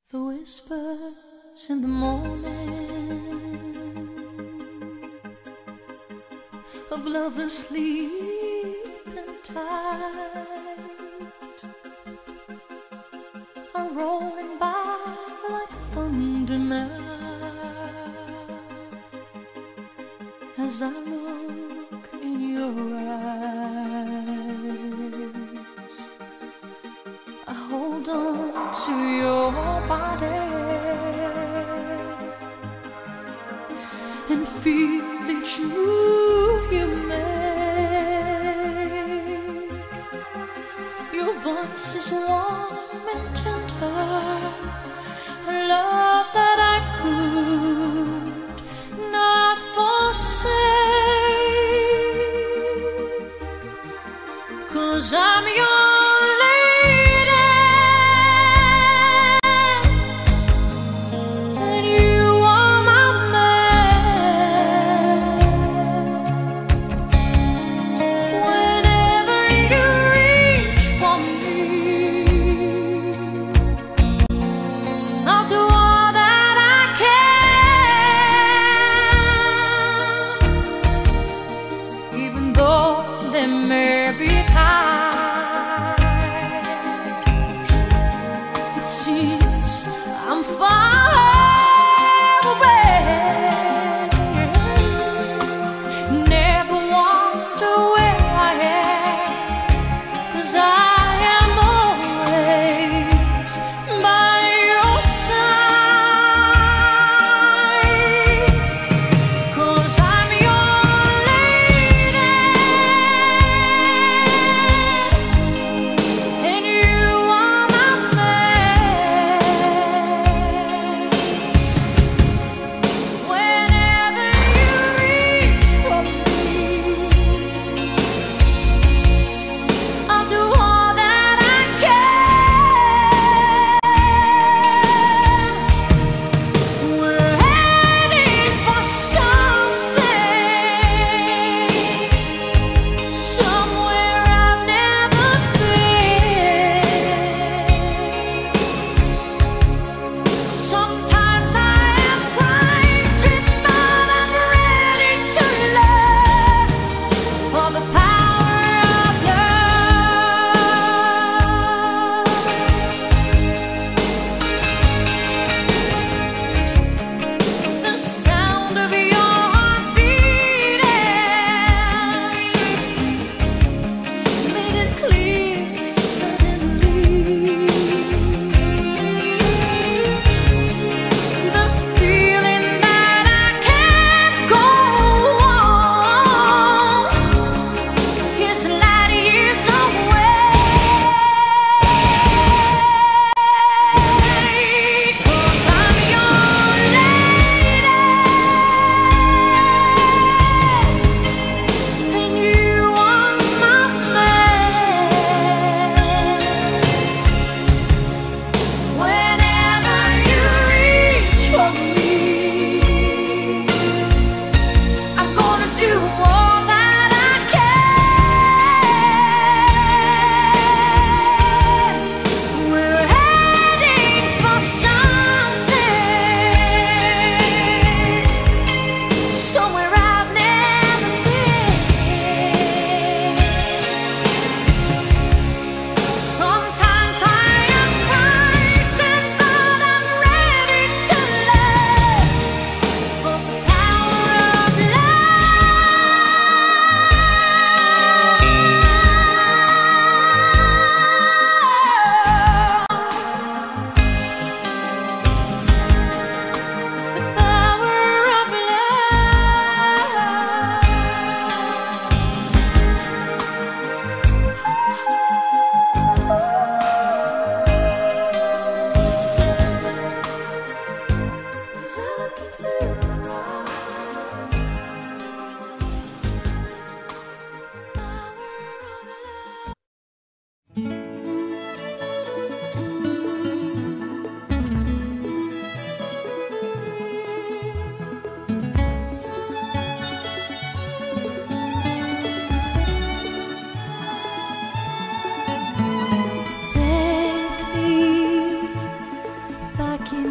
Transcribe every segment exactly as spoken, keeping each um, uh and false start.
The whispers in the morning of lovers sleeping tight are rolling by like thunder now. As I look in your eyes, I hold on to your body and feel each move you make. Your voice is warm and tender, a love that I could not forsake, 'cause I'm your there may be times it seems I'm far away. Never wonder where I am, 'cause I am always by your side, 'cause I'm your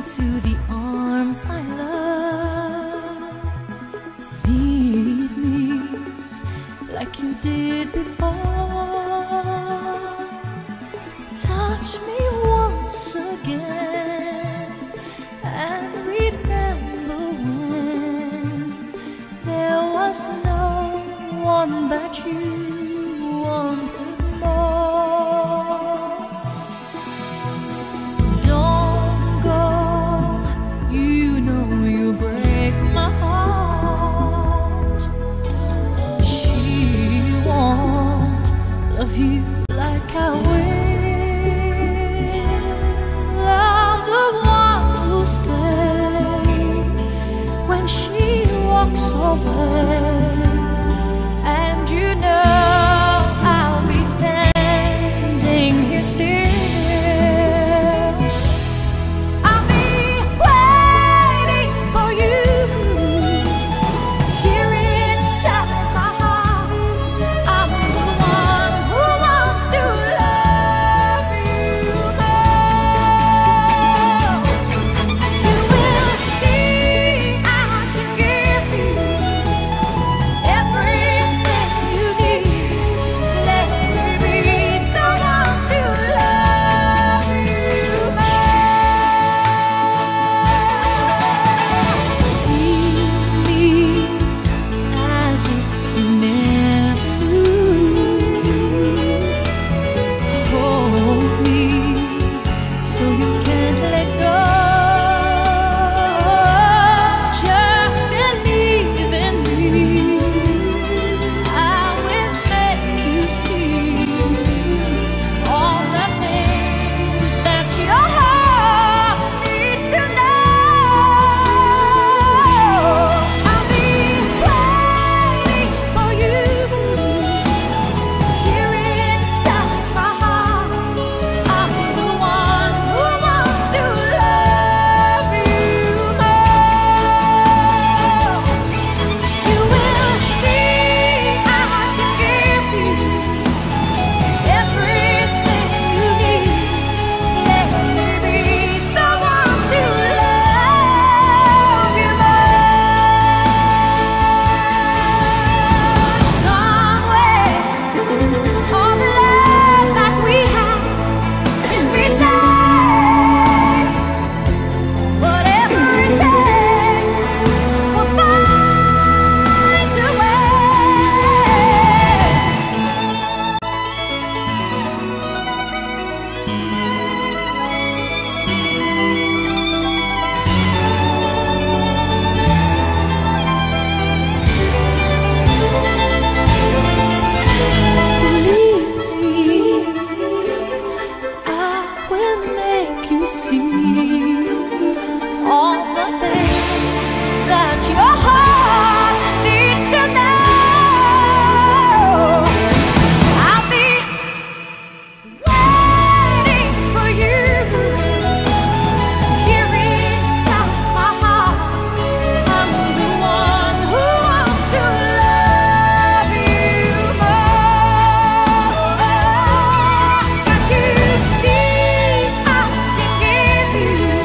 into the arms I love. Lead me like you did before. Touch me once again and remember when there was no one that you wanted more. Don't go, you know you break my heart. She won't love you like I will. I'm the one who'll stay when she walks away. And you know I'll be standing here still. I'll be waiting for you here inside my heart. I'm the one who wants to love you more. You will see I can give you everything you need. Let me be the one to love you more. See me as if you never knew. Hold me so you can't let go. Just believe in me. I will make you see all the things that your heart needs to know. I'll be waiting for you here inside my heart. I'm the one who wants to love you more. You will see I can give you everything you need. Let me be the one to love you more. Somewhere all the love that we have can be saved. Whatever it takes, we'll find a way. Believe me, I will make you see all the things that your heart needs to know. I'll be waiting for you here inside my heart. I'm the one who wants to love you more. Can't you see I can give you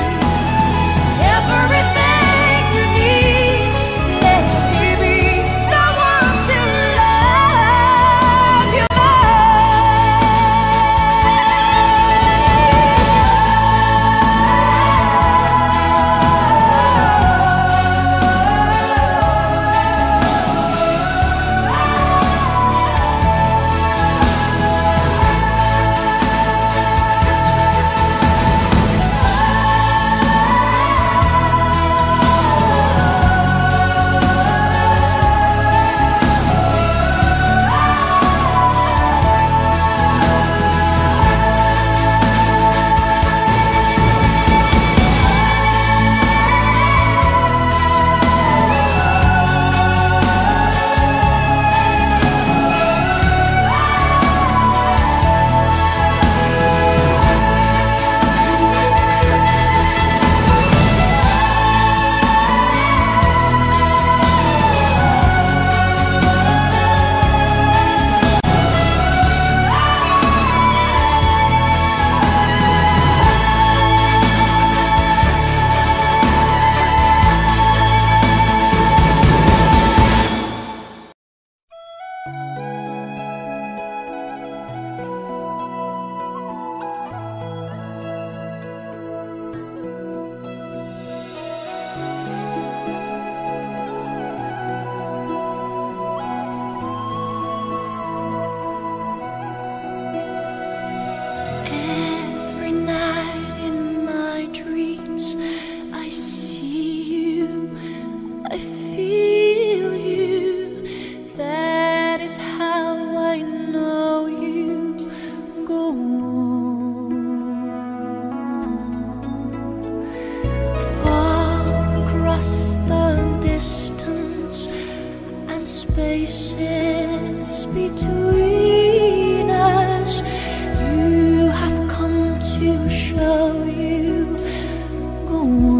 spaces between us. You have come to show you go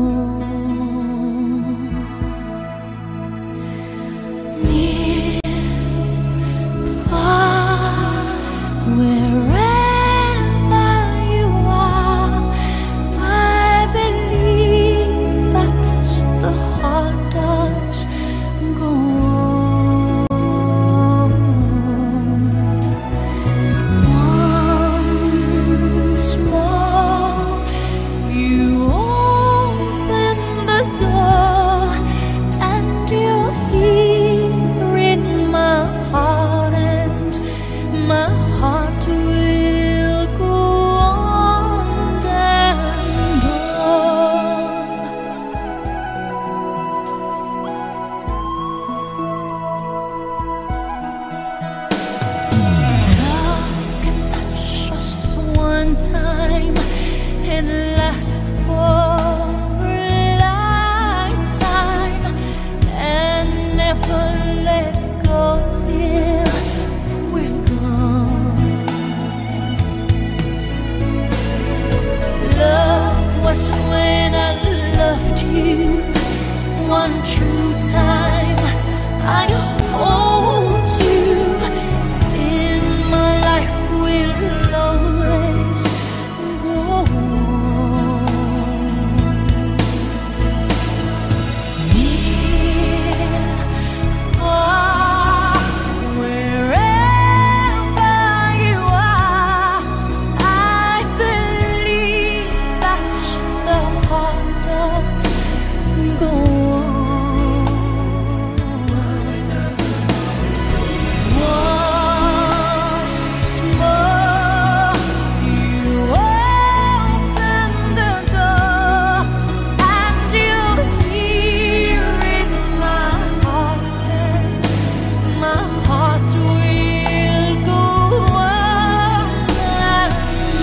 on. Near, far, wherever you are, I believe that the heart does go on. Once more, you open the door, and you're here in my heart, and my heart will go on and on. Love can touch us one time and last for a lifetime, and never let go till we're gone. Love was when I loved you one true time. I hold you in my life, will always go on. Near, far, wherever you are, I believe that the heart does go on. Once more, you open the door, and you're here in my heart, and my heart will go on and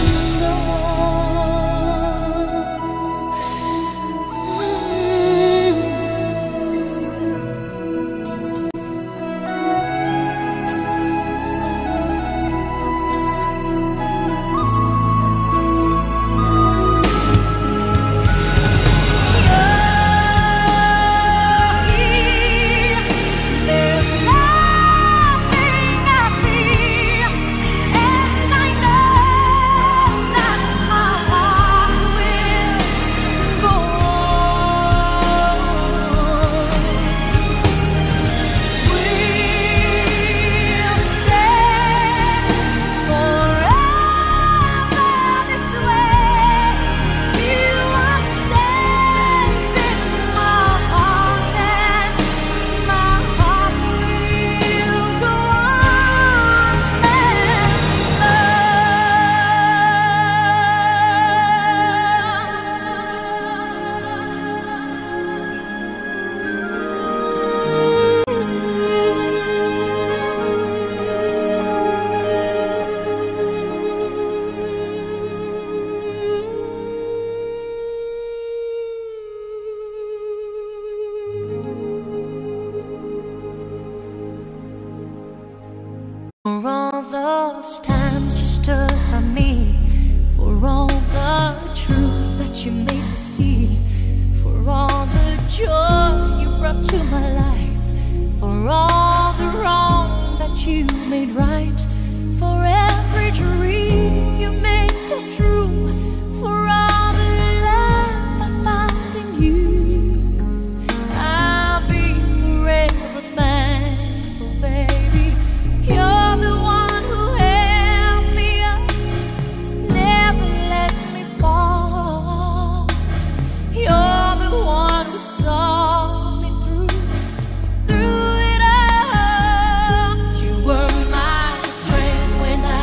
there's nothing I fear, and I know that my heart will go on. We'll say forever this way. You are safe in my heart, and my heart will go on For all those times you stood by me, for all the truth that you made me see, for all the joy you brought to my life, for all the wrong that you made right, for every dream you made come true, for all the love I found in you, I'll be forever thankful, baby. You're the one who held me up, never let me fall. You're the one who saw me through, through it all. You were my strength when I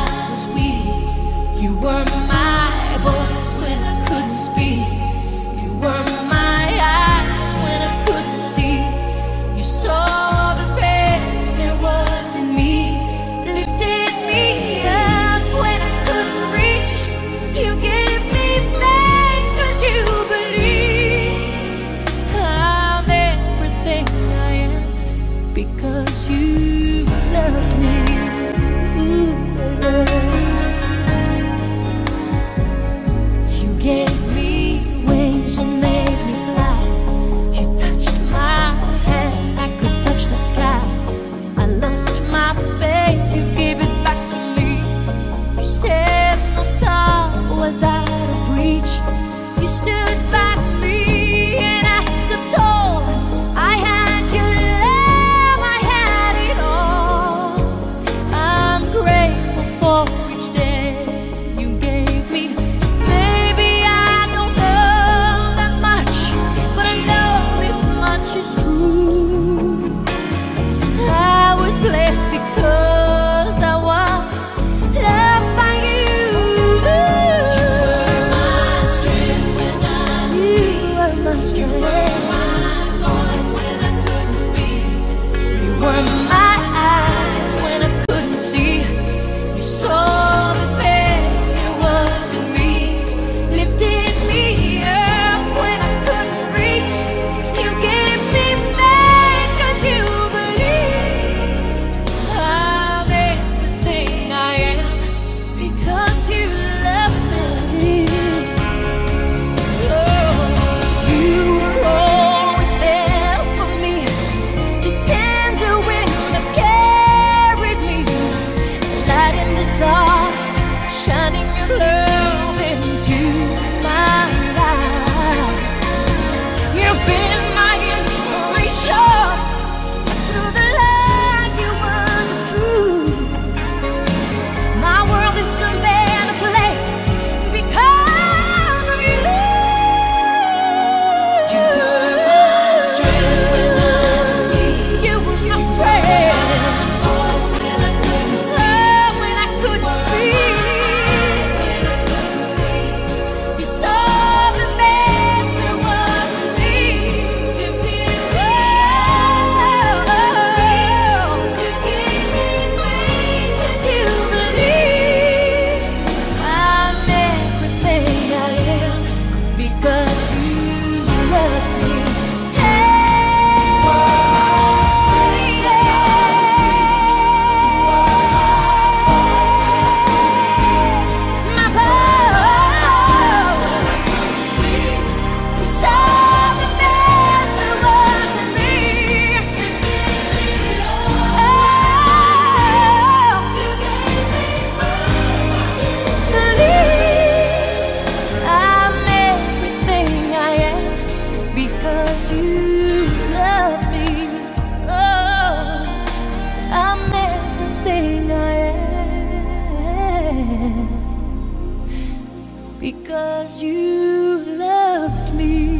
because you loved me.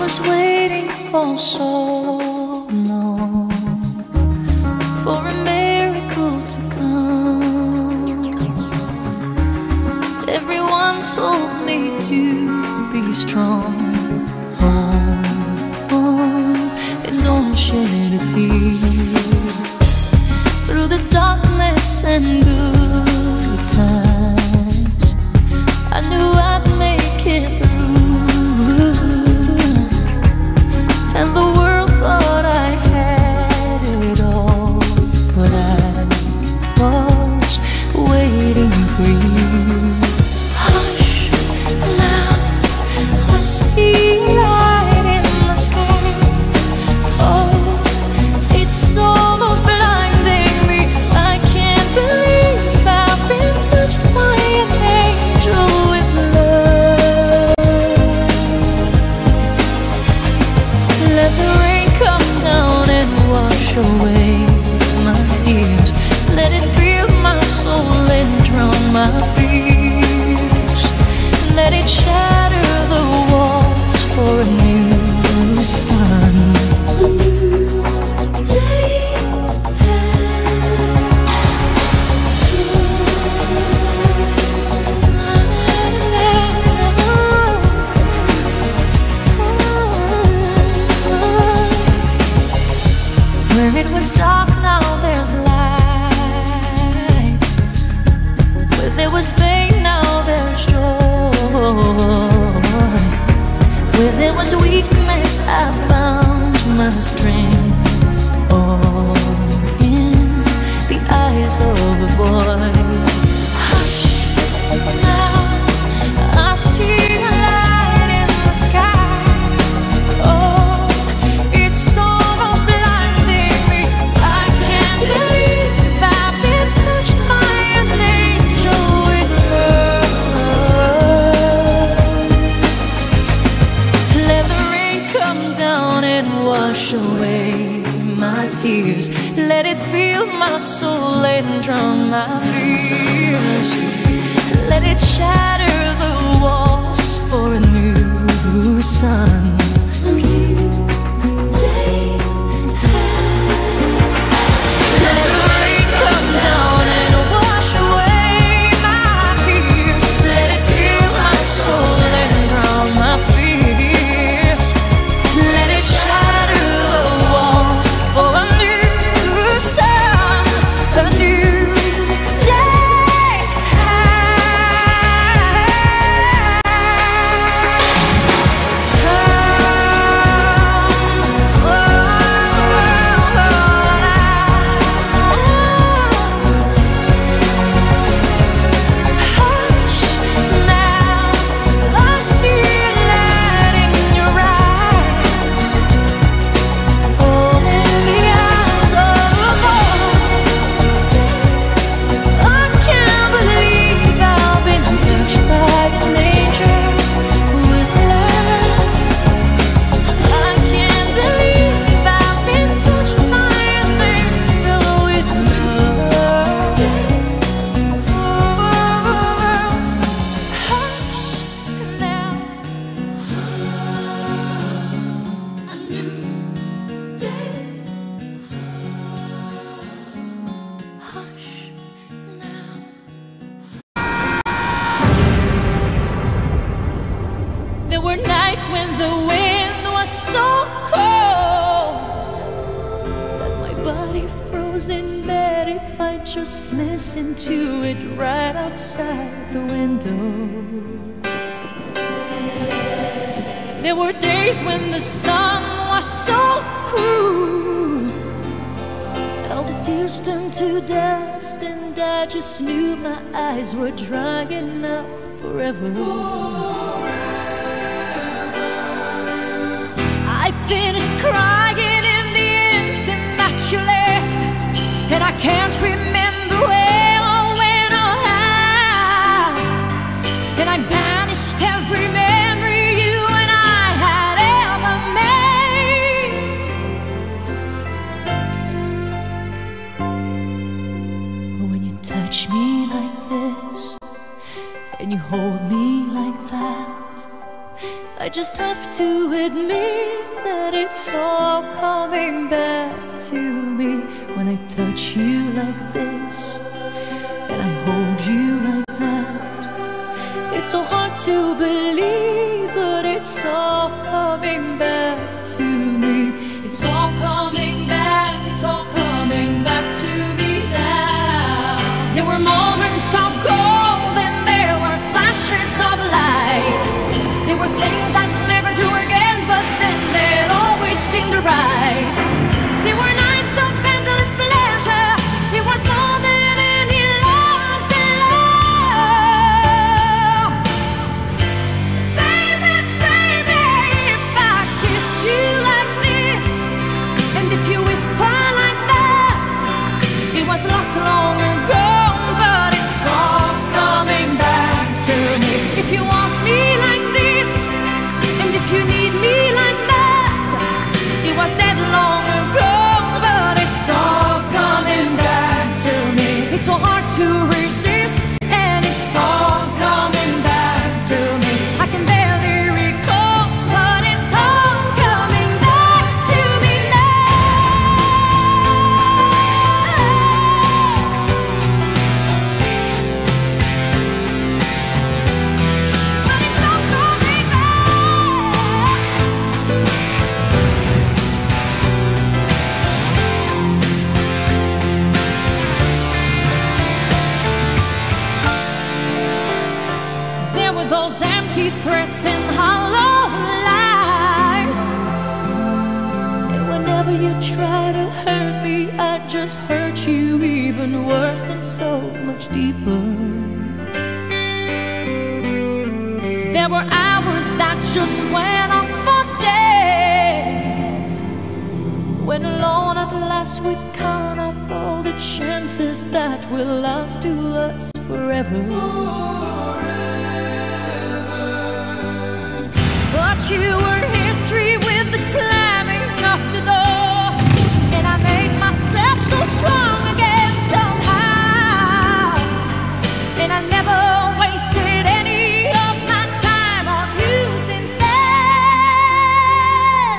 was waiting for so long for a miracle to come. Everyone told me to be strong. Hold on and don't shed a tear. Through the darkness and good times, I knew I'd make it through. And the world thought I had it all, but I was waiting for you. Hush, now I see light in the sky. Oh, it's almost blinding me. I can't believe I've been touched by an angel with love. Let the rain come down and wash away my tears. Let it fill my soul and drown my fears. Let it shatter the walls for a new sun. A new day. Where it was dark, now there's light. Where there was pain, now there's joy. Where there was weakness, I found my strength. All in the eyes of a boy. Hush, now I see a light in the sky. Oh, it's almost blinding me. I can't believe I've been touched by an angel with love. Let the rain come down and wash away my tears. Let it fill my soul and drown my fears. Let it shatter the walls for a new sun. A new day. Let the rain come down and wash away my tears. Let it fill my soul and drown my fears. Let it shatter the walls for a new sun, a new day. Hush, now I see a light in your eyes. Oh, in the eyes of a boy. I can't believe I've been touched by an angel with love. I can't believe I've been touched by an angel with love. Hush, now a new day. Hush, now. There were nights when the wind was so cold that my body froze in bed if I just listened to it right outside the window. There were days when the sun was so cruel that all the tears turned to dust, and I just knew my eyes were drying up forever. I finished crying in the instant that you left, and I can't remember where or when or how. And I banished every memory you and I had ever made. But when you touch me like this and you hold me like that, I just have to admit that it's all coming back to me when I touch you like this and I hold you like that. It's so hard to believe, but it's all coming back to me. It's all coming back, it's all coming back to me now. There were moments of gold and there were flashes of light. There were things I'd never do again, but then they'd always seem right. There were nights of endless pleasure. It was more than any loss in love. Baby, baby, if I kiss you like this, and if you whisper like that, it was lost long ago, but it's all coming back to me. If you want me like this, and if you need me like that, it was dead long ago, but it's all coming back to me. It's so hard to resist, and it's all coming back to me. I can barely recall, but it's all coming back to me But it's all coming back. There were those empty threats and hollow lies, and whenever you try to hurt me, I just hurt you even worse and so much deeper. There were hours that just went on for days, when alone at last we'd count up all the chances that will last to us forever. But you were history with the slamming of the door, and I made myself so strong again somehow, and I never wasted any of my time on you since then.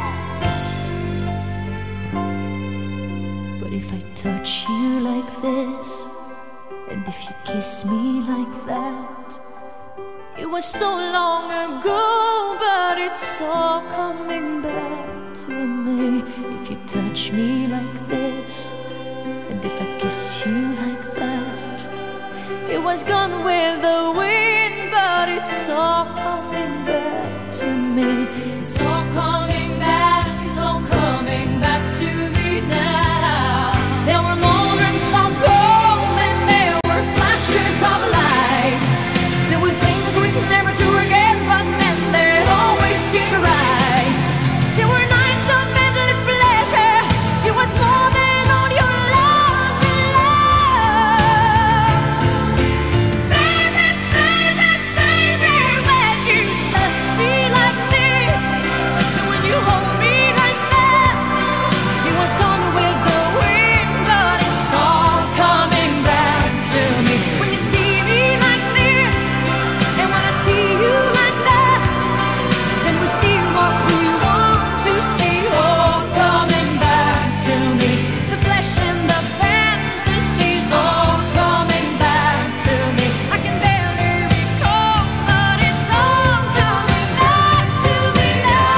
But if I touch you like this, and if you kiss me like that, it was so long ago, but it's all coming back to me. If you touch me like this, and if I kiss you like that, it was gone with the wind, but it's all coming back to me. It's all coming back, it's all coming back to me now. There were moments of gold and there were flashes of light. There were things we'd never do again, but then they'd always seem right. There were nights of endless pleasure. It was more than all your loss in love. Baby, baby, baby, when you touch me like this, and when you hold me like that, it was gone with the wind, but it's all coming back to me. When you see me like this, and when I see you like that, then we see what we want to see, all coming back to me. The flesh and the fantasies, all coming back to me. I can barely recall, but it's all coming back to me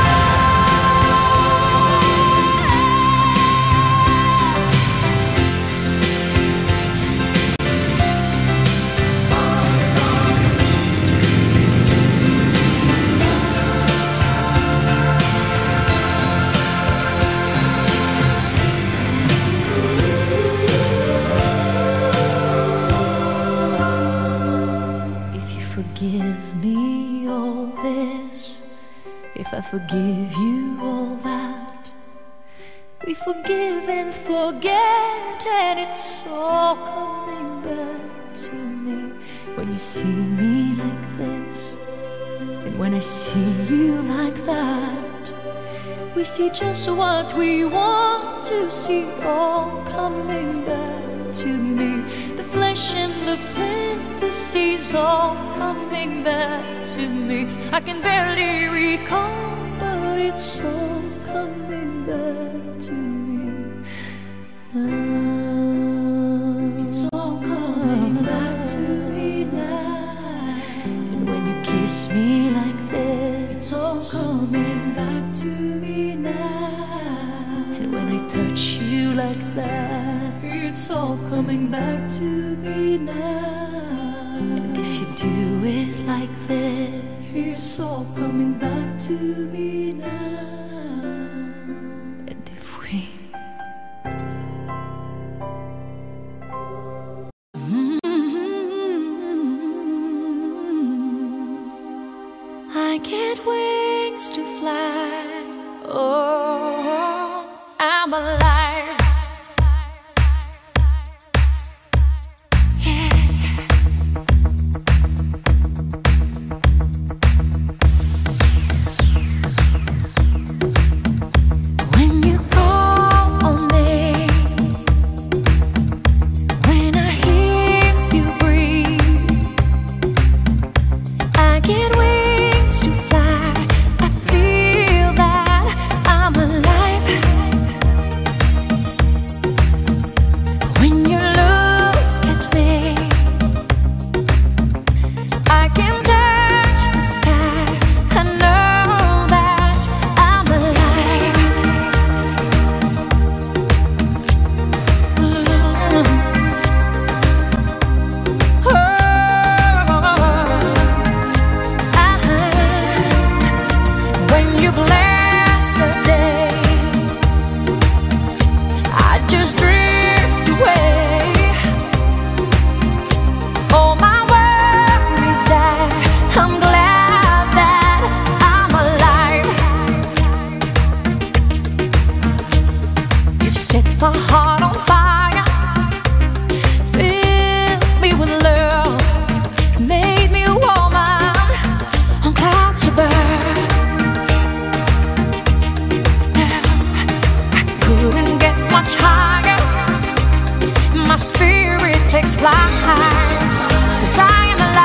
If you forgive me all this, if I forgive you all that, we forgive and forget, and it's all coming back to me. When you see me like this, and when I see you like that, we see just what we want to see, all coming back to me. The flesh and the fantasy this is all coming back to me. I can barely recall, but it's all coming back to me now. It's all coming back to me now. And when you kiss me like that, it's all coming back to me now. And when I touch you like that, it's all coming back to me now. And if you do it like that, it's all coming back to me now. And if we I get wings to fly. Oh, I'm alive. My heart on fire, filled me with love, made me a woman on clouds above. I couldn't get much higher, my spirit takes flight, 'cause I am alive.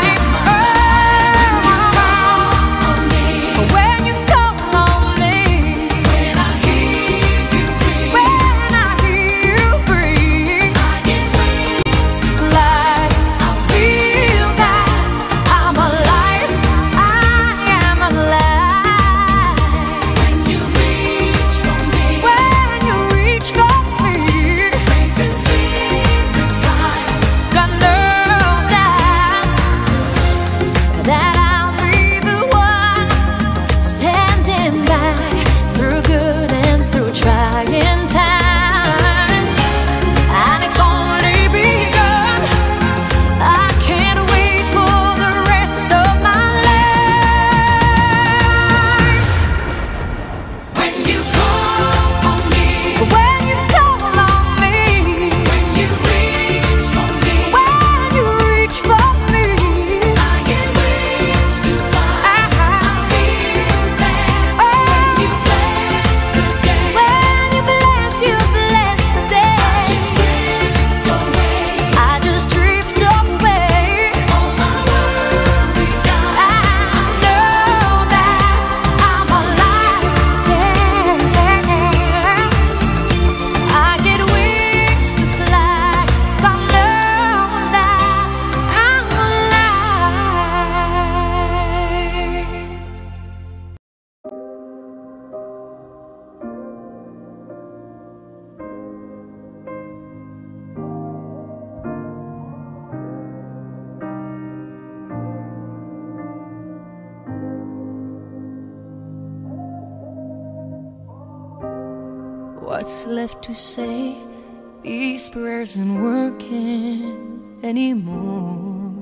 What's left to say? These prayers aren't working anymore.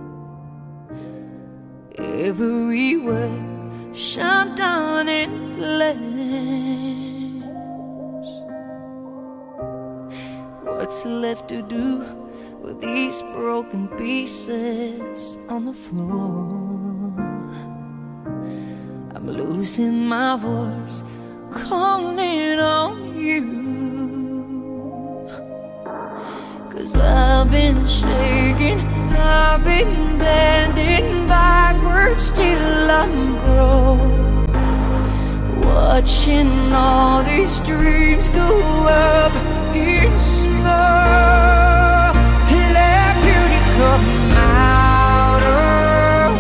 Every word shut down in flames. What's left to do with these broken pieces on the floor? I'm losing my voice, calling on you, 'cause I've been shaking. I've been bending backwards till I'm broke, watching all these dreams go up in smoke. Let beauty come out of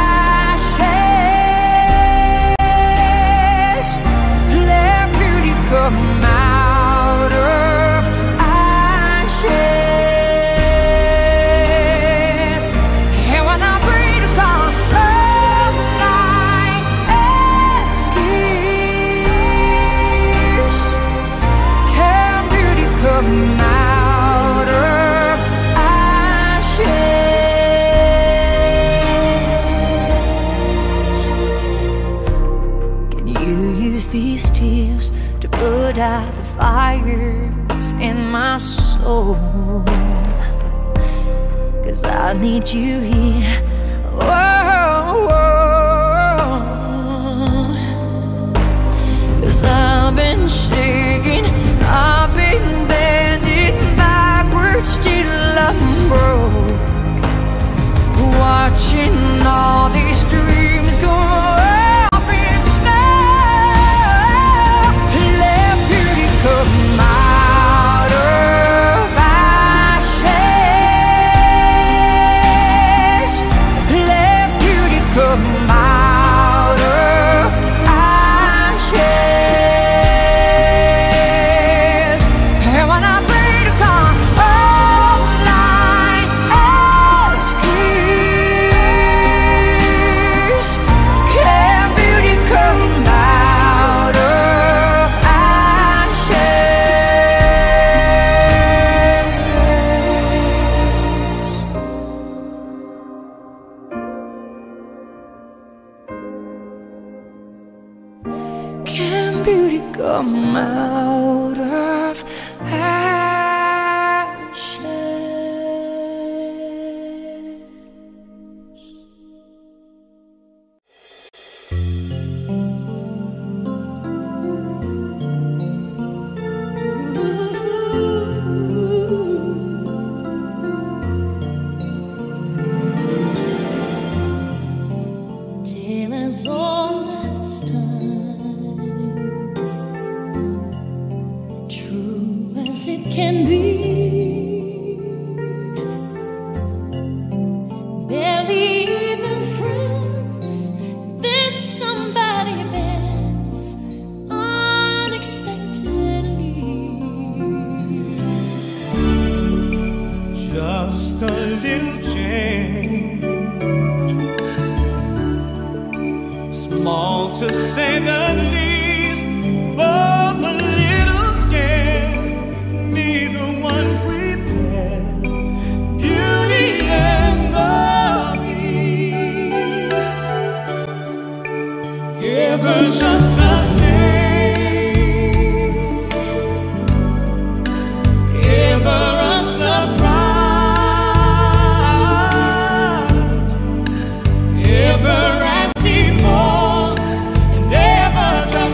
ashes. Let beauty come out of ashes. And when I pray to God, all my excuse, can beauty come out of ashes? Can you use these tears to put out the fires in my soul? 'Cause I need you here. Oh, oh. 'Cause I've been shaking, I've been bending backwards till I'm broke, watching all these dreams go up in smoke. Let beauty come out of ashes. Let beauty come out of ashes. And when I pray to God, all my excuse, can beauty come out of ashes? Can beauty come out of ashes? Till as old as time, true as it can be, barely even friends, then somebody bends unexpectedly. Just a little change, small to say the least, both a little scared, neither one prepared. Beauty and the Beast, ever just the same, ever a surprise, ever as before, and ever just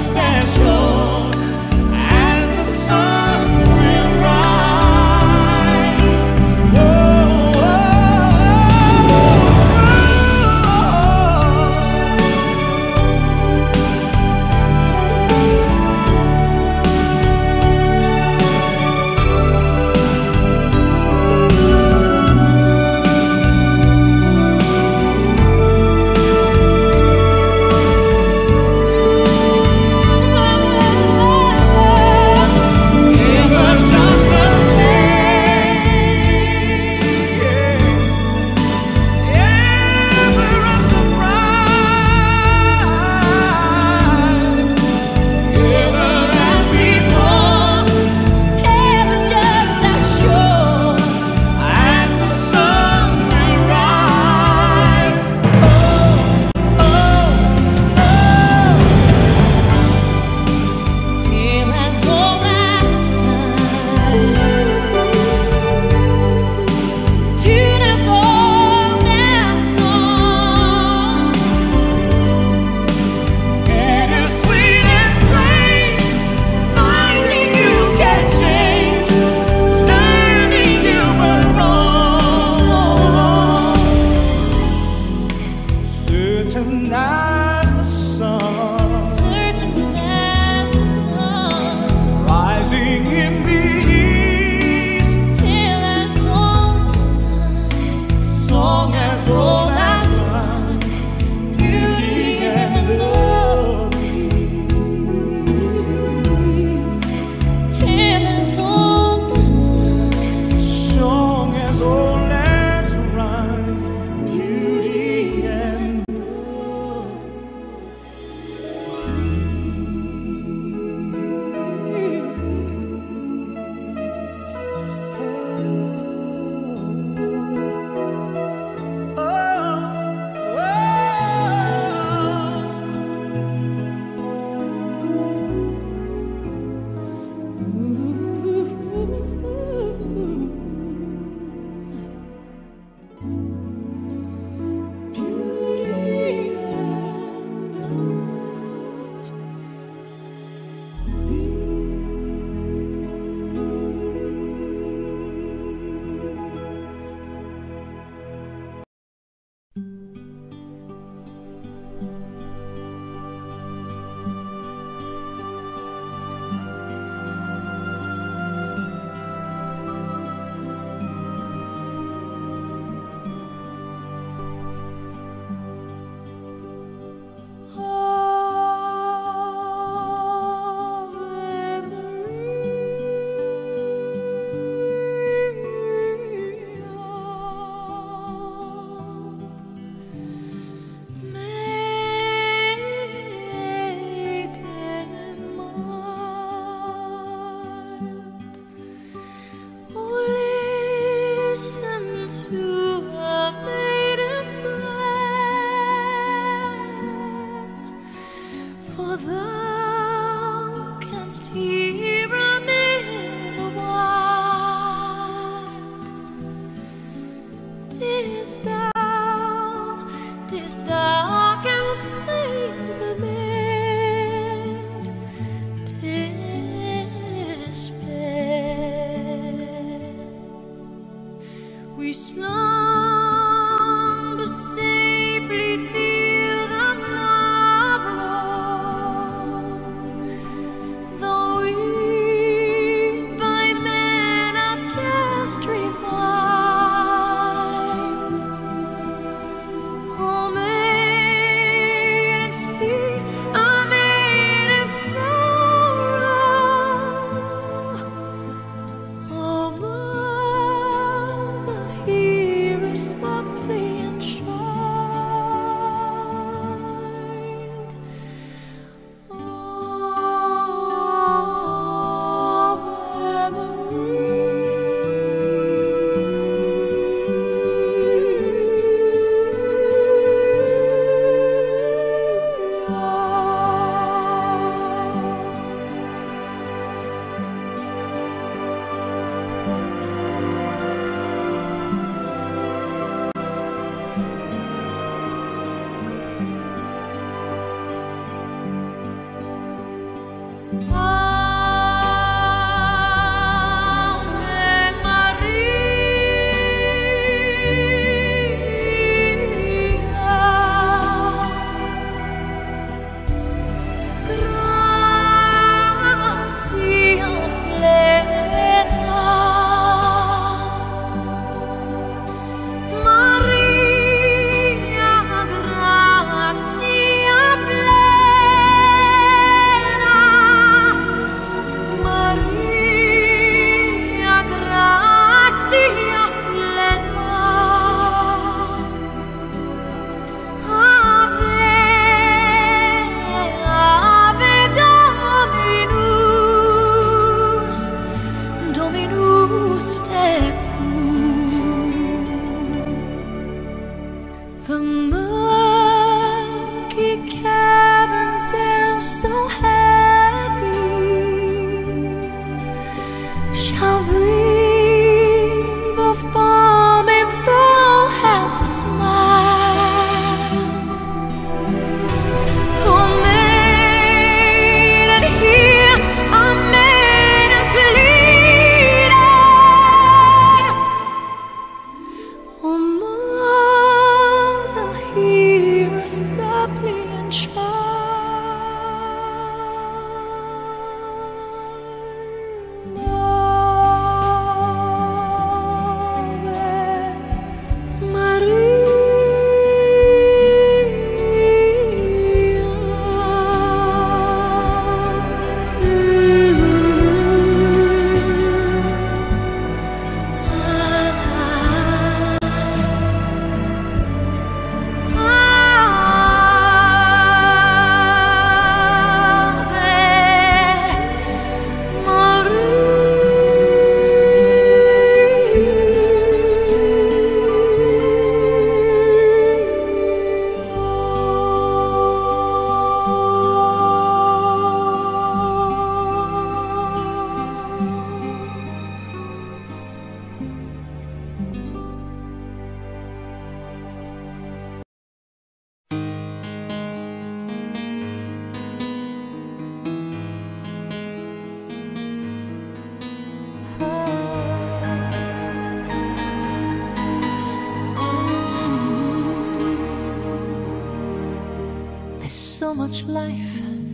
So much life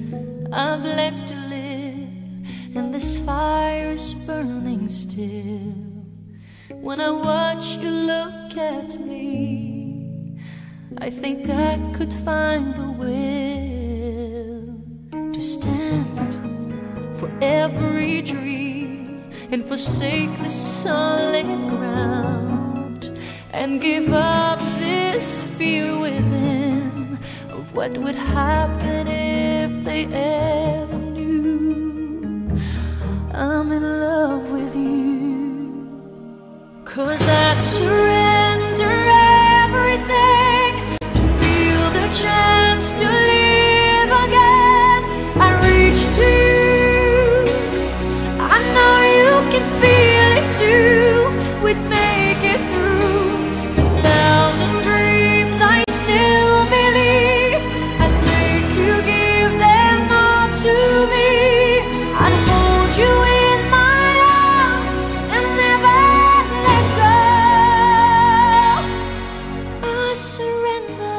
I've left to live, and this fire is burning still. When I watch you look at me, I think I could find the will to stand for every dream and forsake the solid ground and give up this fear within of what would happen if they ever knew I'm in love with you. 'Cause I'd surrender everything to feel the chance to live again. I reach to you, I know you can feel it too. We'd make it through a thousand dreams. I still believe I'd make you give them all to me. I'd hold you in my arms and never let go. I surrender.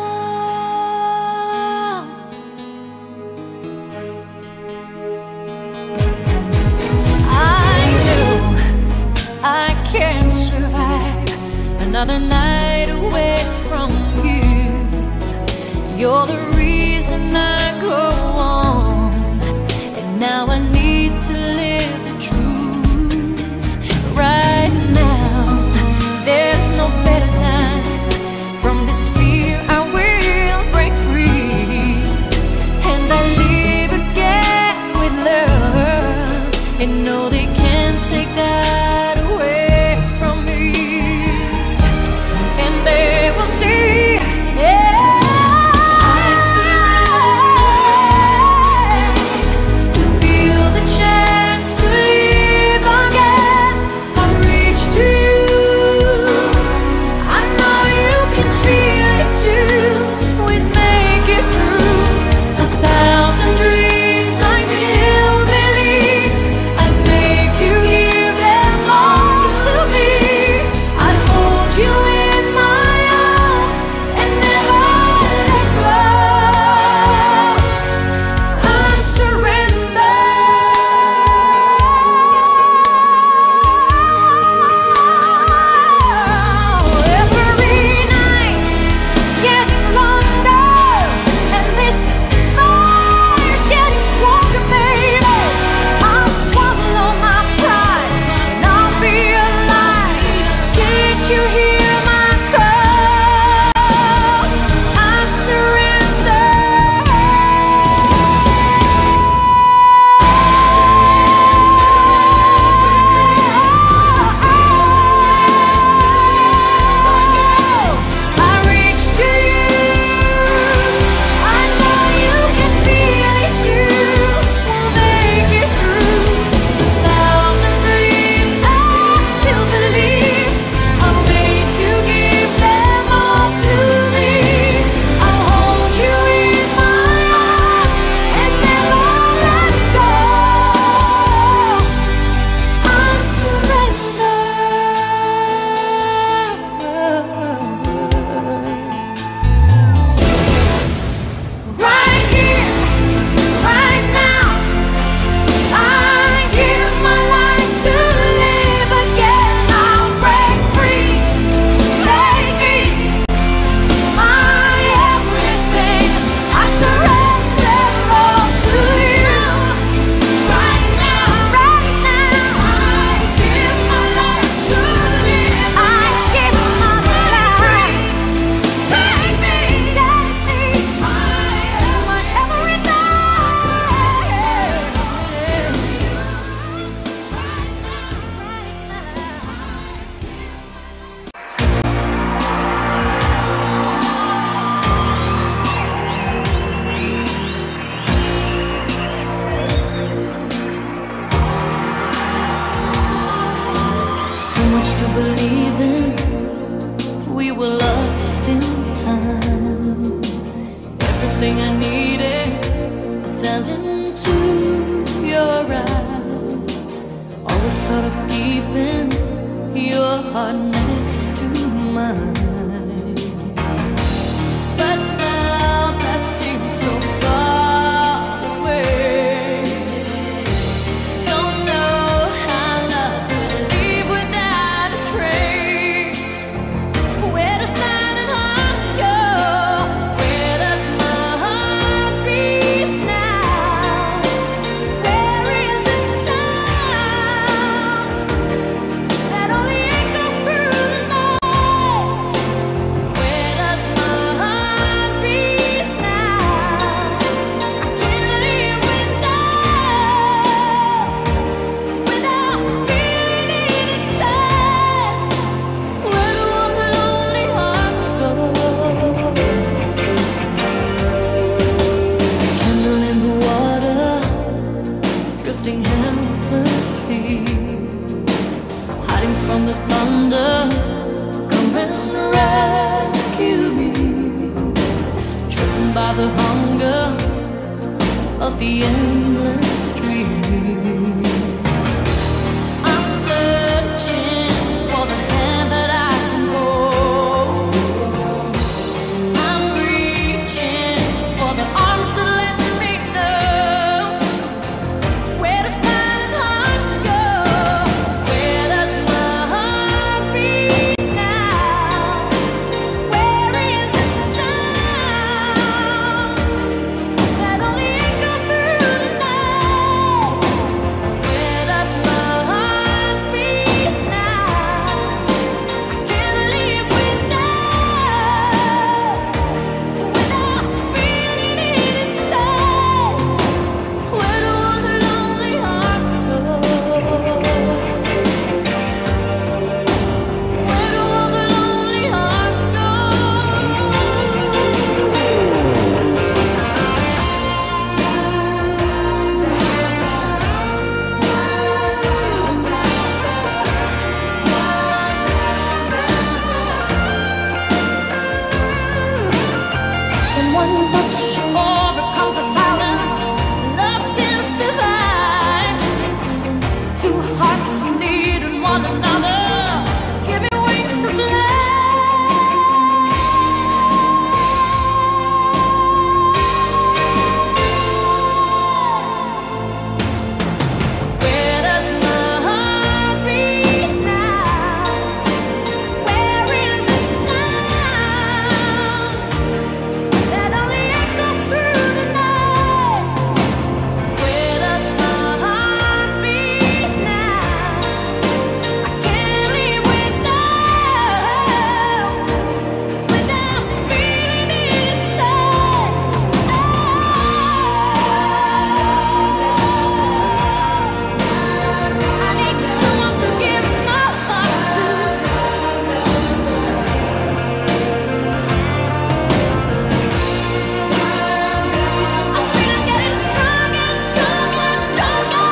I know I can't survive another night away from you. You're the reason I go on, and now I need to live the truth. Right now, there's no better time. From this fear I will break free, and I live again with love, and no, they can't take that away from me. And they will see, yeah, I surrender heart next to mine. But now that seems so far away. Don't know how love could leave without a trace. Where do silent hearts go? Where does my heart beat now? Where is the sound that only echoes through the night? Where does my heart beat now? I can't live without, without feeling it inside. Where do all the lonely hearts go? Candle in the water, drifting helplessly, hiding from the thunder. Come and rescue me, driven by the hunger of the endless stream. I'm searching for the hand that I can hold. I'm reaching for the arms that let me know. Where do silent hearts go? Where does my heart beat now? Where is the sound that only echoes through the night? Where does my heart beat now? I can't live without, without feeling it inside. Where do all the lonely hearts go? Where do all the lonely hearts go? When one touch overcomes the silence, love still survives. Two hearts need one another. Give me wings to fly. Where does my heart beat now? Where is the sound that only echoes through the night? Where does my heart beat now? I can't live without, without feeling it inside. I need someone to give my heart to. I feel I'm getting stronger, stronger, stronger,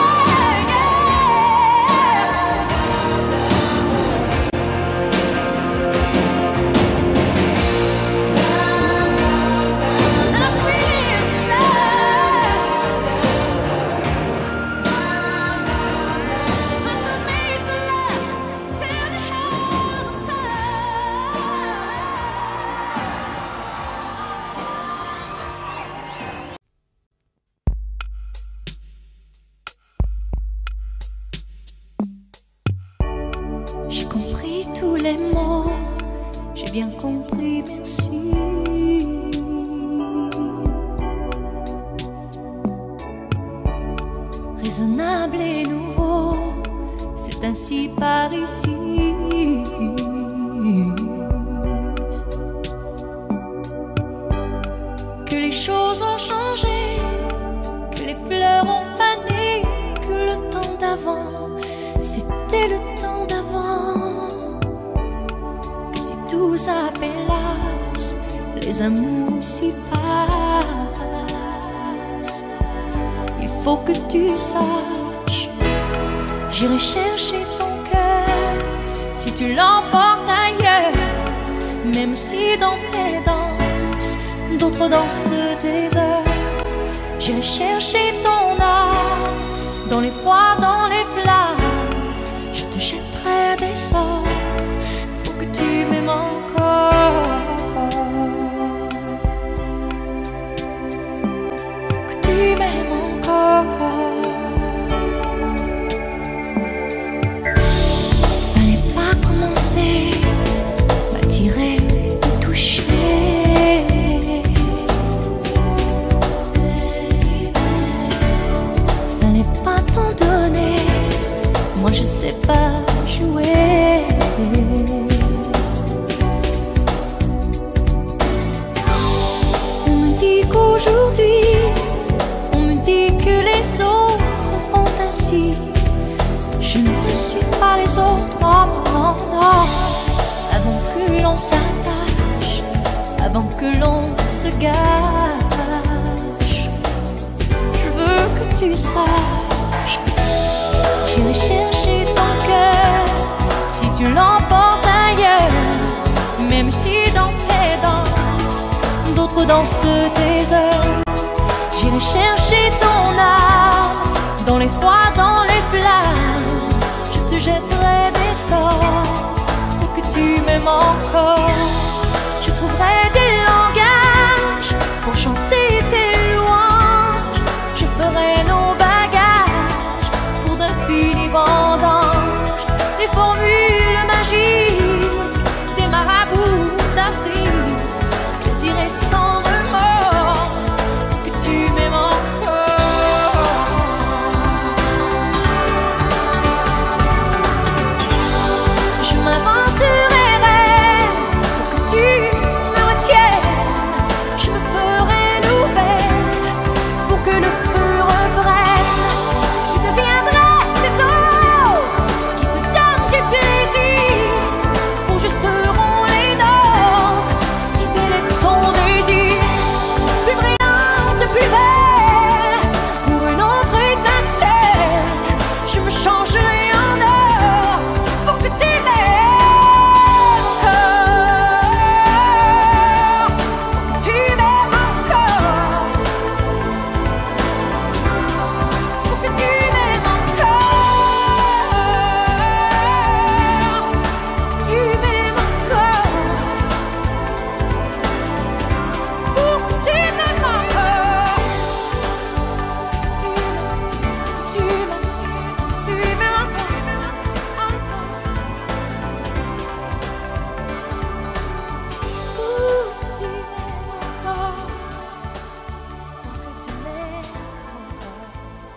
and I feel inside. Hearts are made to last till the end of time. J'ai compris tous les mots, j'ai bien compris, merci. Raisonnable et nouveau, c'est ainsi par ici. Que les choses ont changé, que les fleurs ont fané, que le temps d'avant, c'était le temps d'avant. Que si tout s'appelasse, les amours s'y passent. Il faut que tu saches, j'irai chercher ton cœur si tu l'emportes ailleurs. Même si dans tes danses, d'autres dansent des heures. J'irai chercher ton âme, dans les froids, dans les flammes. Je te jetterai des sorts n'est pas t'en donner. Moi je sais pas jouer. On me dit qu'aujourd'hui, on me dit que les autres font ainsi. Je ne suis pas les autres, non, non, non. Avant que l'on s'attache, avant que l'on se gâche, je veux que tu saches, j'irai chercher ton cœur si tu l'emportes ailleurs. Même si dans tes danses, d'autres dansent tes heures. J'irai chercher ton âme dans les froids, dans les flammes. Je te jetterai des sorts pour que tu m'aimes encore. Je trouverai des langages pour chanter tes louanges. Je ferai nos bagages pour d'infinis vendanges. Les formules magiques des marabouts d'Afrique, je dirai sans remords que tu m'aimes encore. Je m'inventerai pour que tu me retiennes. Je me ferai nouvelle pour que le feu reprenne. Tu deviendrais ces autres qui te donnent du plaisir. Pour je seront les nôtres si tel est ton désir. Plus brillante, plus belle, pour une autre étincelle. Je me changerai en or pour que tu m'aimes encore. Pour que tu m'aimes encore. Pour que tu m'aimes encore. Pour que tu m'aimes encore. Pour que tu m'aimes encore. Tu m'aimes, tu m'aimes encore, encore. Pour que tu m'aimes encore. Pour que tu m'aimes encore.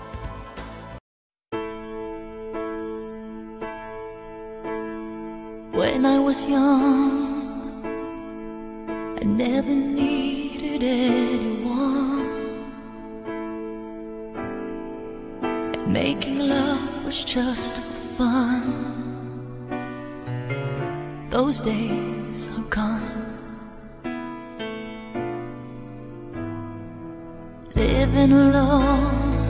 When I was young, I never needed anyone, and making love was just fun. Those days are gone. Living alone,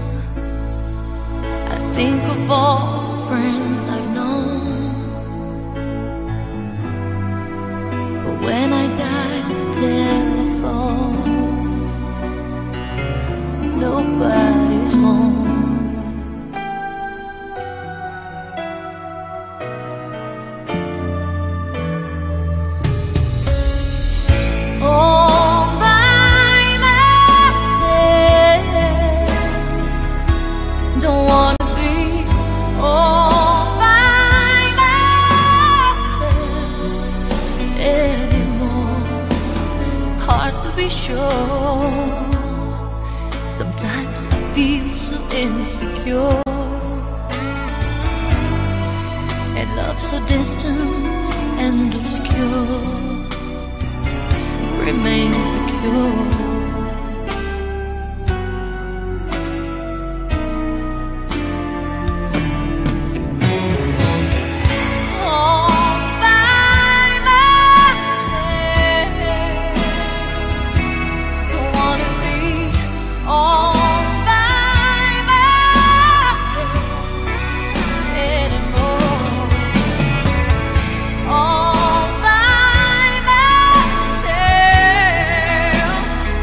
I think of all the friends I've known. But when I dial the telephone, nobody's home. All by myself, don't wanna be all by myself anymore. Hard to be sure. Sometimes I feel so insecure, and love so distant and obscure remains the cure. All by myself, don't wanna be all by myself anymore. All by myself.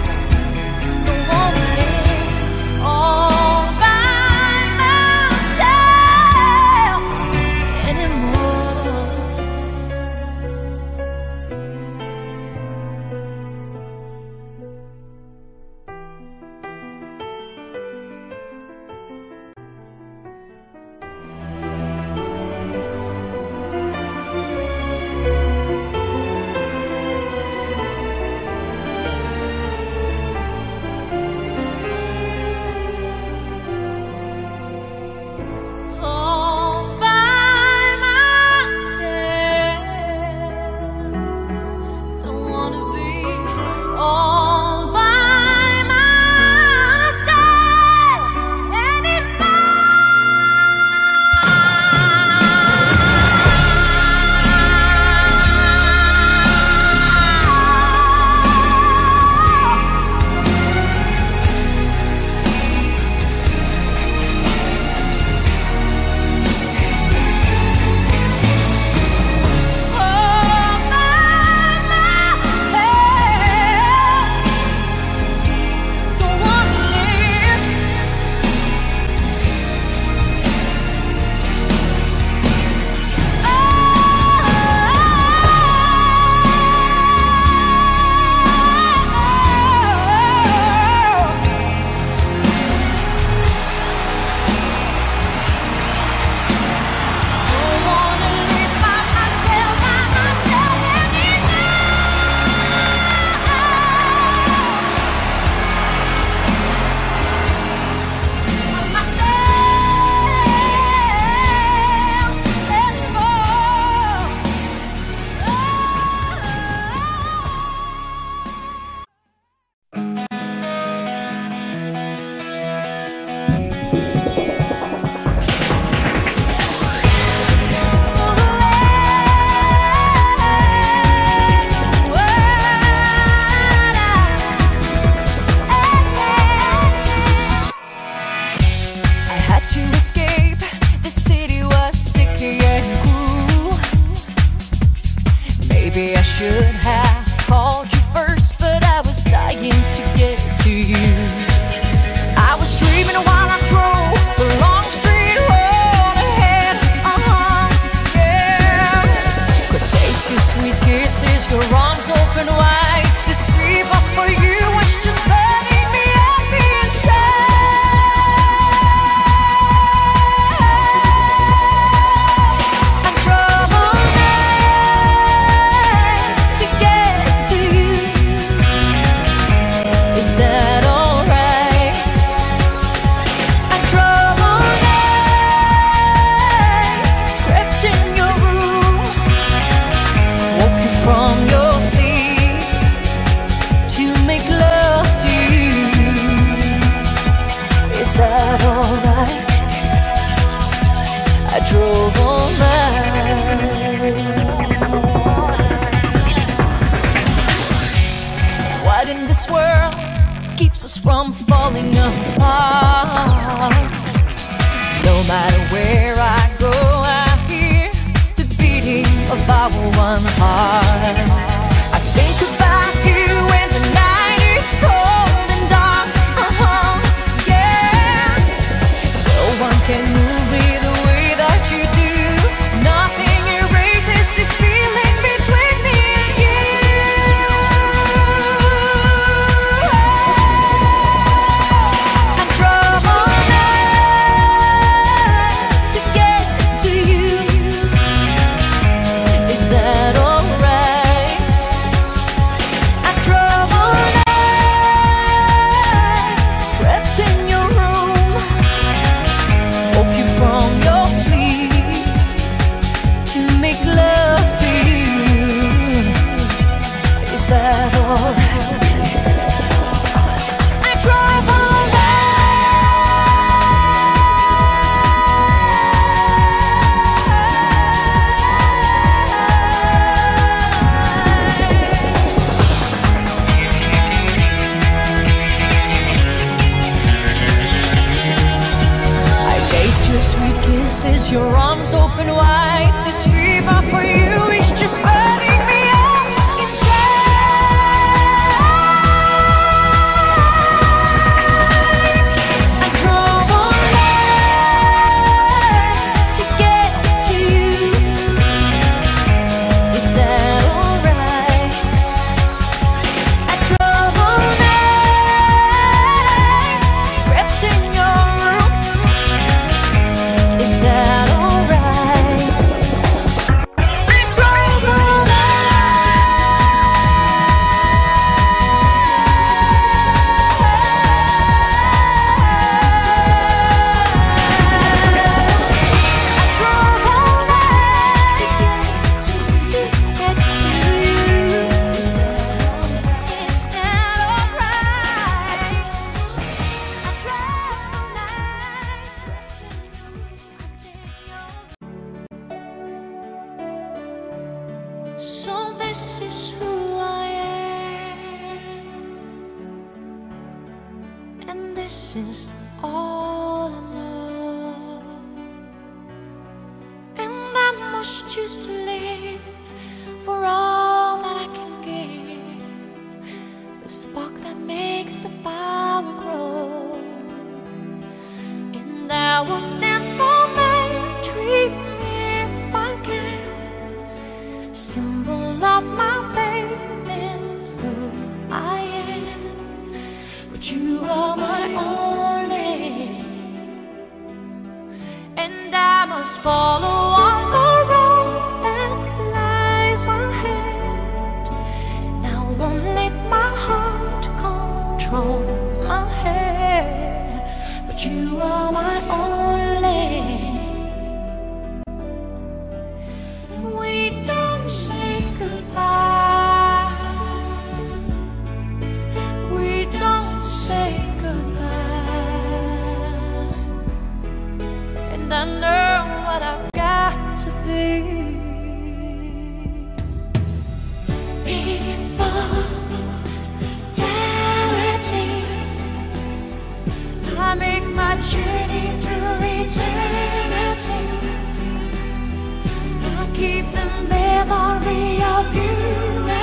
should have called you first, but I was dying to get to you. I was dreaming while I drove the long street road ahead. Uh-huh, yeah. Could taste your sweet kisses, your arms open wide. This fever for you was just burning me up inside. I drove all night to get to you. Is that alright? I drove all night, crept in your room, woke you from your sleep to make love to you. Is that alright? I drove all night. What in this world keeps us from falling apart? No matter where I go, I hear the beating of our one heart. I think about you when the night is cold and dark. Uh-huh, yeah. No one can move me the way that you do. Nothing erases this feeling between me and you. I drove all night to get to you. Is that alright? I drove all night, crept in your room, woke you from your sleep to make love to you. Is that alright? I drove all I taste your sweet kisses, your arms open wide. This fever for you is just burning me up inside. I drove all night to get to you. Is that alright? I drove all night, crept in your room. Is that alright? I drove all I drove all night to get to get to you. Is that alright? I drove all night, crept in your So this is who I am, and this is all I know. And I must choose to live for all that I can give, the spark that makes the power grow. And I will stand for my dream if I can, symbol of my faith in who I am. But you are my only, and I must follow on the road that lies ahead. And I won't let my heart control my head. But you are my only. We don't say goodbye. We don't say goodbye. And I know what I've got to be. Immortality. I make my journey through eternity. I keep the memory of you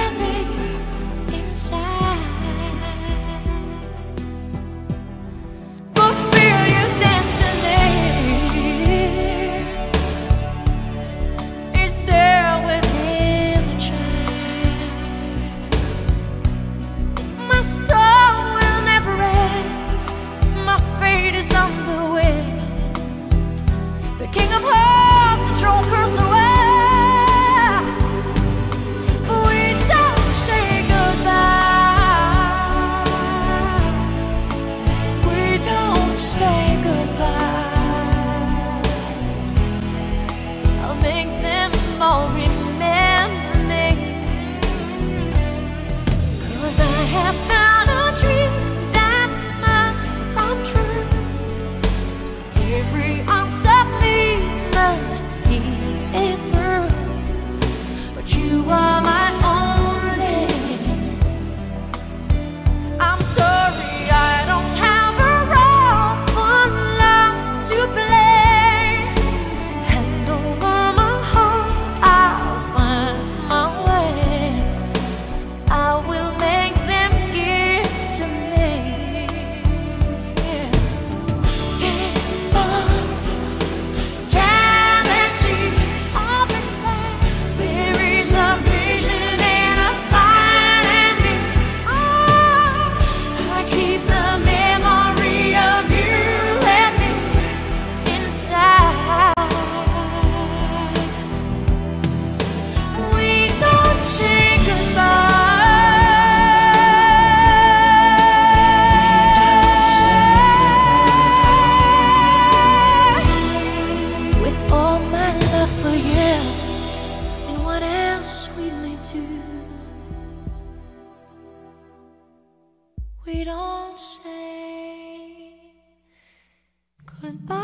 when I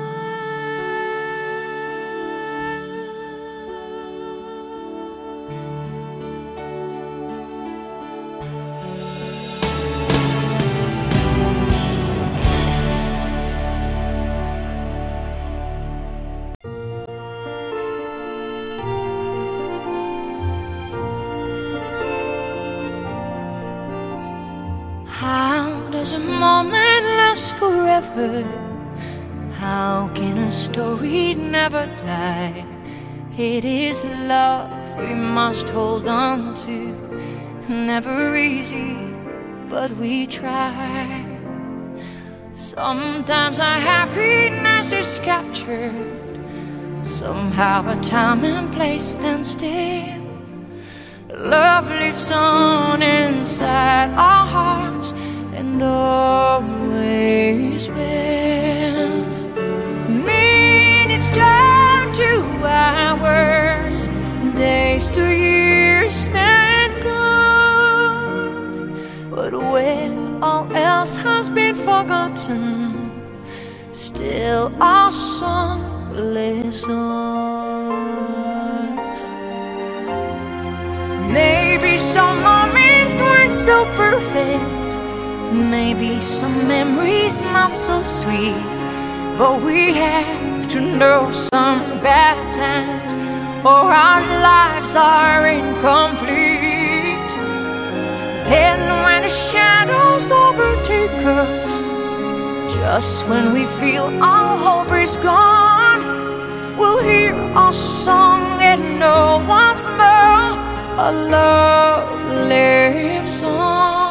How does a moment last forever? How can a story never die? It is love we must hold on to. Never easy, but we try. Sometimes our happiness is captured. Somehow a time and place stand still. Love lives on inside our hearts and always will. Minutes turn to hours, days to years then gone. But when all else has been forgotten, still our song lives on. Maybe some moments weren't so perfect, maybe some memories not so sweet, but we have to know some bad times or our lives are incomplete. Then when the shadows overtake us, just when we feel all hope is gone, we'll hear our song and know once more our love lives on.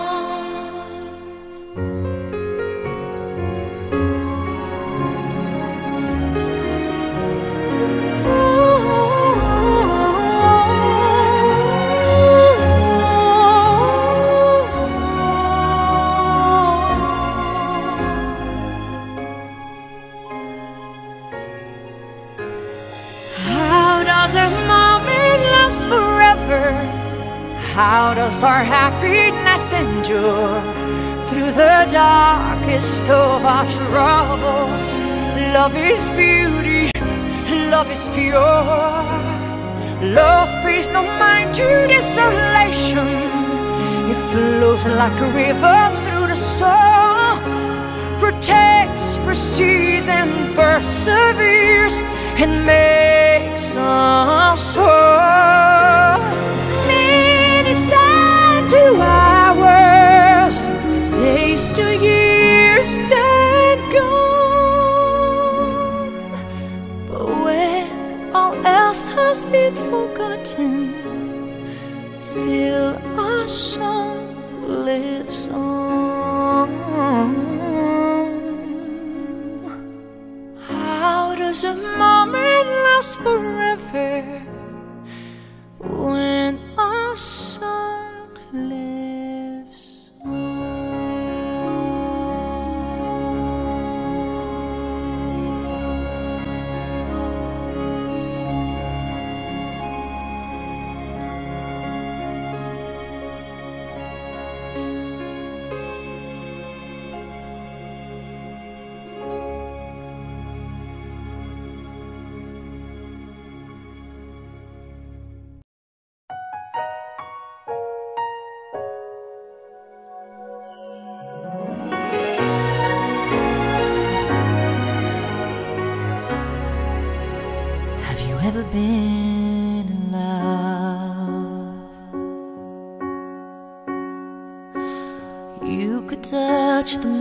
How does a moment last forever? How does our happiness endure through the darkest of our troubles? Love is beauty, love is pure. Love pays no mind to desolation. It flows like a river through the soul, protects, precedes and perseveres, and makes us whole. Minutes down to hours, days to years then gone. But when all else has been forgotten, still our song lives on. How does a moment last forever when our song lives on? Ever been in love? You could touch the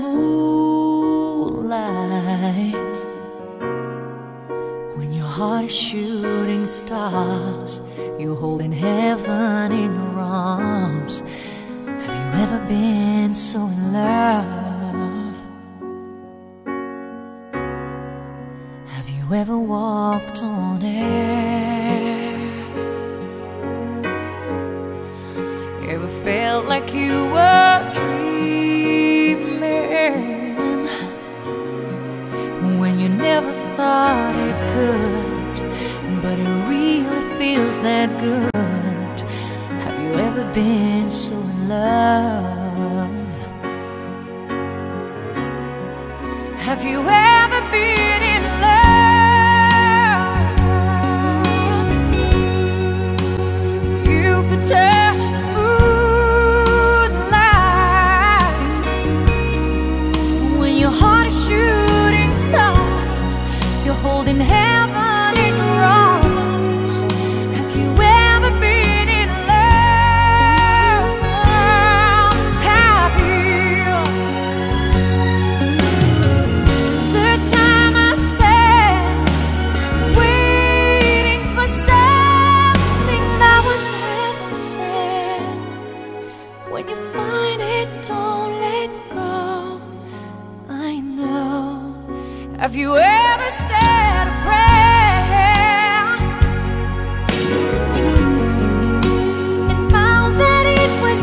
moonlight when your heart is shooting stars. You're holding heaven in your arms. Have you ever been so in love? Have you ever walked on air? Ever felt like you were dreaming when you never thought it could, but it really feels that good? Have you ever been so in love? Have you ever been holding heaven in your arms. Have you ever been in love? Have you? The time I spent waiting for something that was heaven sent. When you find it, don't let go. I know. Have you ever said a prayer and found that it was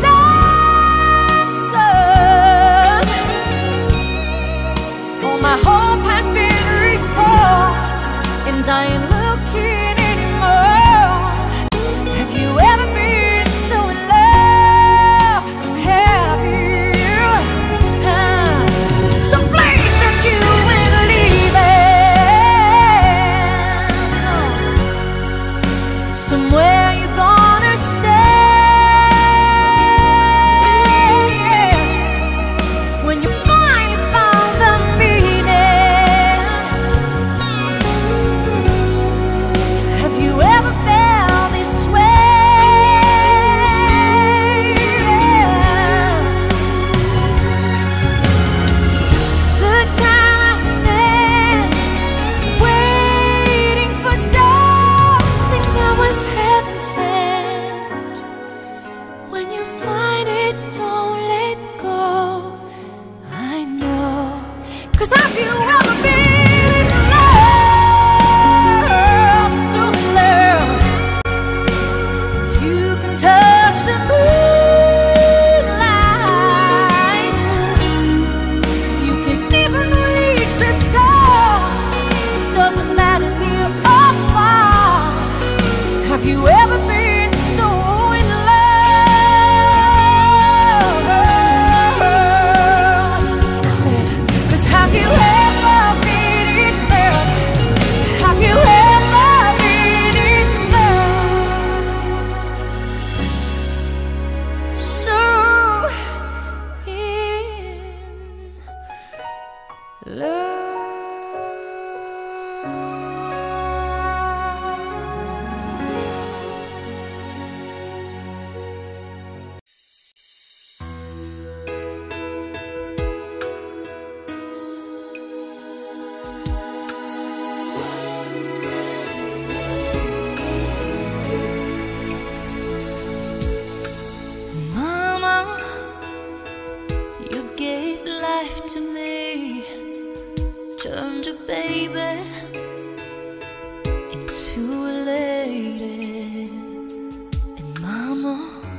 answered? Oh, my hope has been restored, and I ain't looking anymore. Have you ever been so in love? Have you? Uh, some place that you ain't leaving, somewhere you're gonna stay. When you finally found the meaning, have you ever felt this way? The time I spent waiting for something that was heaven sent. When you find it, don't let go. I know. 'Cause have you ever been in love? So in love you can touch the moonlight. You can even reach the stars. It doesn't matter near or far. Have you ever been so in love? I said, 'cause have you ever been in love? Have you ever been in love? So in love. Mama, you gave life to me, turned a baby into a lady. And Mama,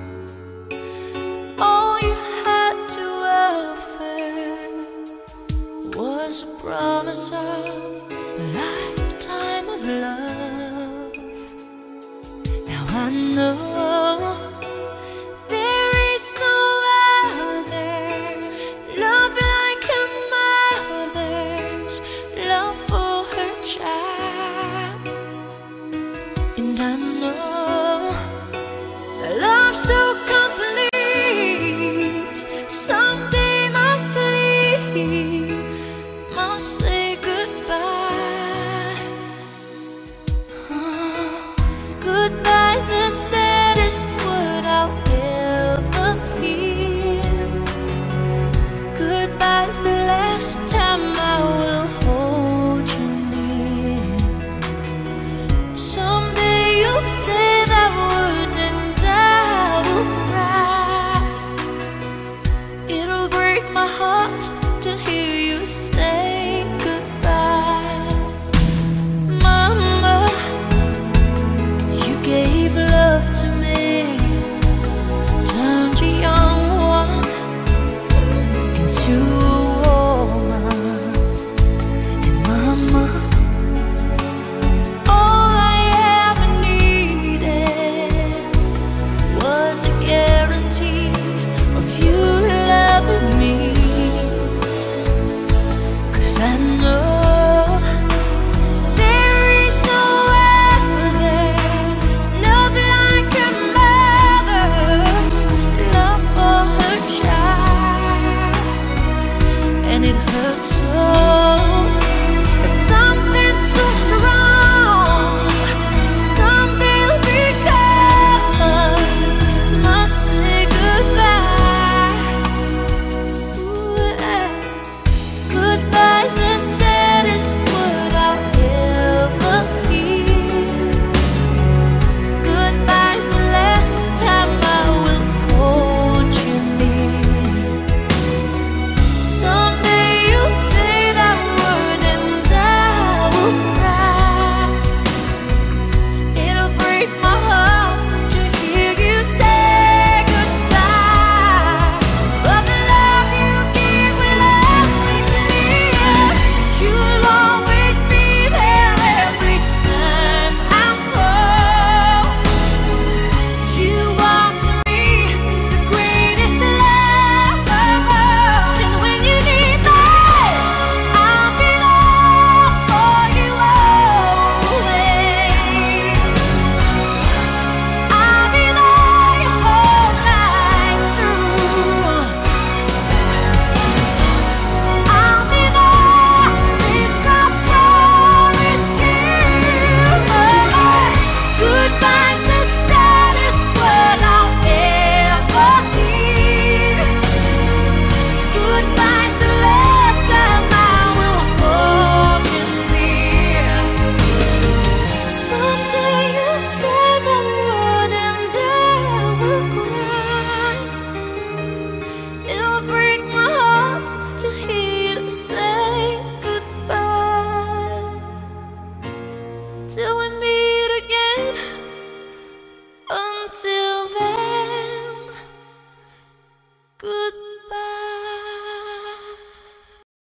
all you had to offer was a promise of a lifetime of love. Now I know there is no other love like a mother's love for her child.